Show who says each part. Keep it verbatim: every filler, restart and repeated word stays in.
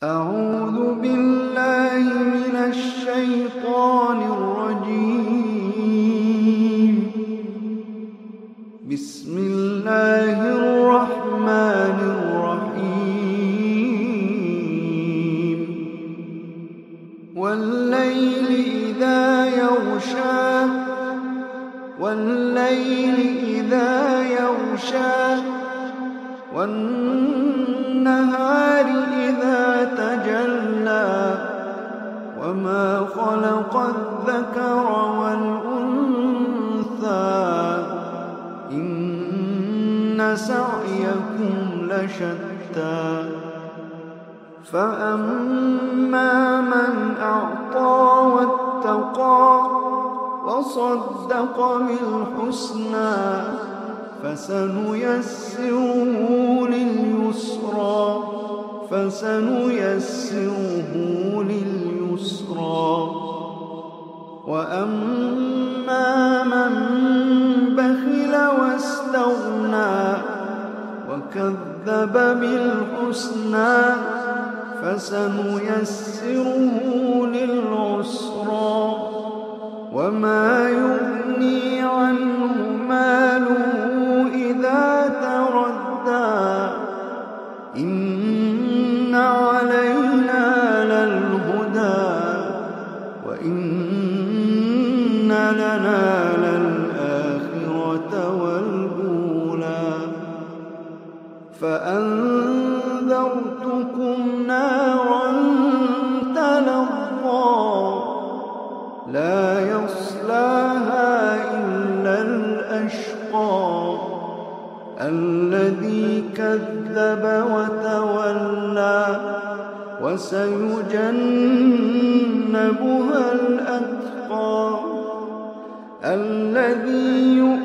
Speaker 1: أعوذ بالله من الشيطان الرجيم. بسم الله الرحمن الرحيم. والليل إذا يغشى والليل إذا يغشى والنهار إذا تجلى وما خلق الذكر والأنثى إن سعيكم لشتى فأما من أعطى واتقى وصدق بالحسنى فسنيسره لليسرى فسنيسره لليسرى وأما من بخل واستغنى وكذب بالحسنى فسنيسره للعسرى وما يغني عنه ماله إذا تردى إن علينا للهدى وإن لنا للآخرة والأولى فأنذرتكم نارا تلظى لا يصلاها إلا الأشقى الذي كذب وتولى وسيجنبها الأتقى الذي يؤمن